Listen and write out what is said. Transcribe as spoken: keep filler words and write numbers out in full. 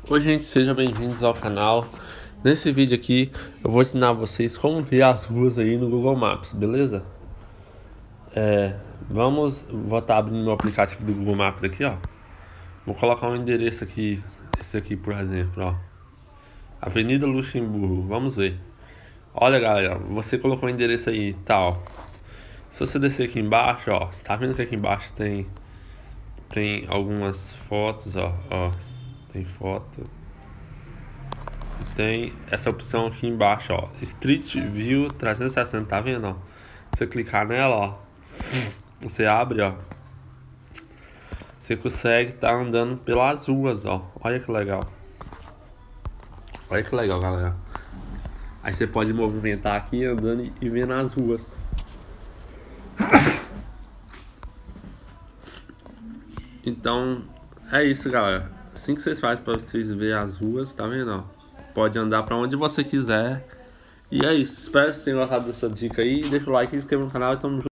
Oi gente, sejam bem-vindos ao canal. Nesse vídeo aqui eu vou ensinar vocês como ver as ruas aí no Google Maps, beleza? É, vamos, vou estar abrindo meu aplicativo do Google Maps aqui, ó. Vou colocar um endereço aqui, esse aqui por exemplo, ó. Avenida Luxemburgo, vamos ver. Olha galera, você colocou o endereço aí, tal. Se você descer aqui embaixo, ó, você tá vendo que aqui embaixo tem tem algumas fotos, ó, ó. Tem foto. Tem essa opção aqui embaixo, ó, Street View trezentos e sessenta, tá vendo, ó? Você clicar nela, ó, você abre, ó, você consegue estar tá andando pelas ruas, ó. Olha que legal. Olha que legal, galera. Aí você pode movimentar aqui andando e vendo as ruas. Então, é isso, galera. Assim que vocês fazem para vocês verem as ruas, tá vendo, ó? Pode andar para onde você quiser. E é isso. Espero que vocês tenham gostado dessa dica aí. Deixa o like, se inscreva no canal e tamo junto.